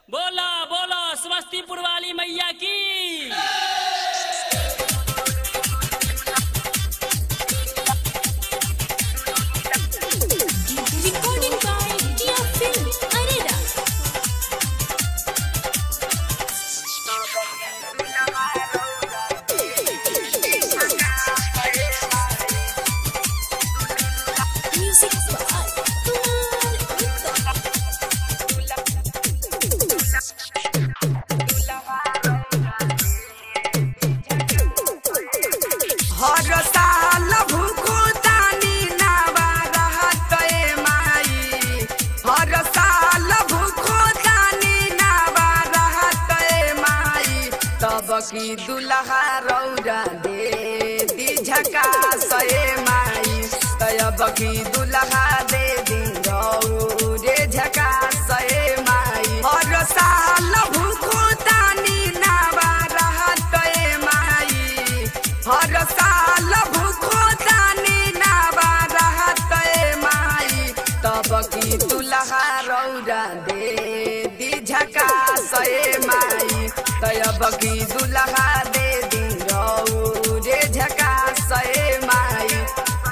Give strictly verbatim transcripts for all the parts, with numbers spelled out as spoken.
बोला बोला समस्तीपुर वाली मैया की। Recording by Dia Film Arena. Music by Kumar Gupta. हर साल भूखो तानी नावा रहत ए माई, हर साल भूखो तानी नावा रहत ए माई, तब की दुल्हा रौरा दे दी झकास ए माई, तब की दुल्हा दे दी रौरे झकास ए माई। हर साल भूखो तानी नावा रहत ए माई, हर साल भूखो तानी नावा रहत ए माई, तब की दुल्हा रौरा दे दी झकास ए माई, तब की दुल्हा दे दी रौरे झकास ए माई।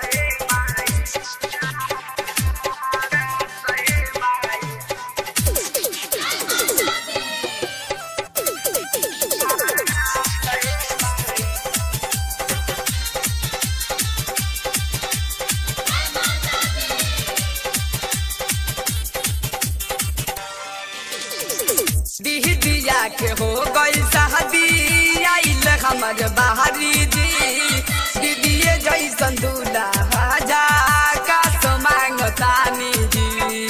दी दिया के हो गई शादी आइल हमर बाहरी जी, दीदिए जैसन दूल्हा जा का तो मांगतानी जी।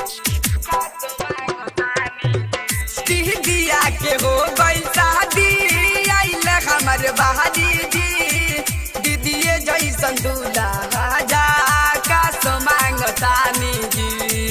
दी दिया के हो गई शादी आइल हमर बाहरी जी, दीदिए जैसन दूल्हा जा का तो मांगतानी जी।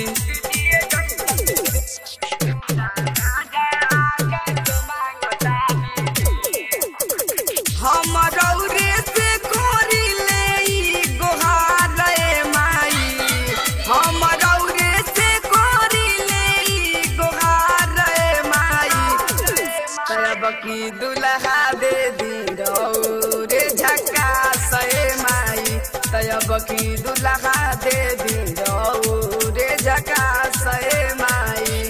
हम रौरे से कोरी ले गोहार ए माई, हम रौरे से कोरी ले गोहार ए माई, तब की दुल्हा दे दी रौरे झकास ए माई, तब की दुल्हा दे दी रौरे झकास ए माई।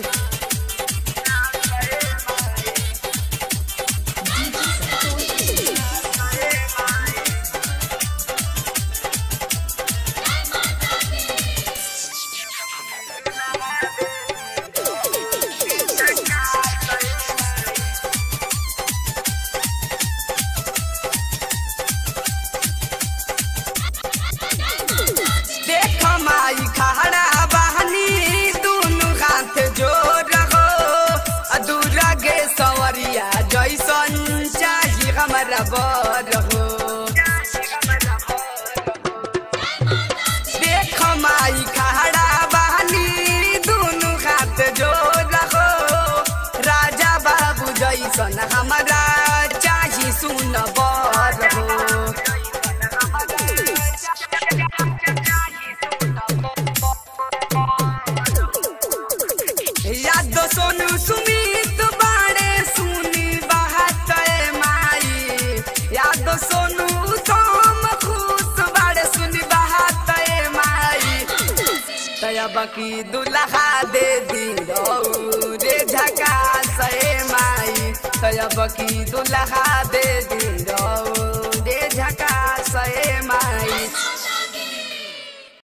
देख माई खड़ा बहनी दुनु हाथ जोड़ हो, अधूरा गे सवरिया जैसन चाही हमारा बर हो। देख माई खड़ा बहनी दुनु हाथ जोड़ हो, राजा बाबू जैसन हमारा चाही सुन बर हो। याद सोनू सुमित बाड़े सुनी बात ए माई, याद सोनू सोम खुश बाड़े सुनी बात ए माई, तब की दुल्हा दे दी रौरे झकास ए माई, तब की दुल्हा दे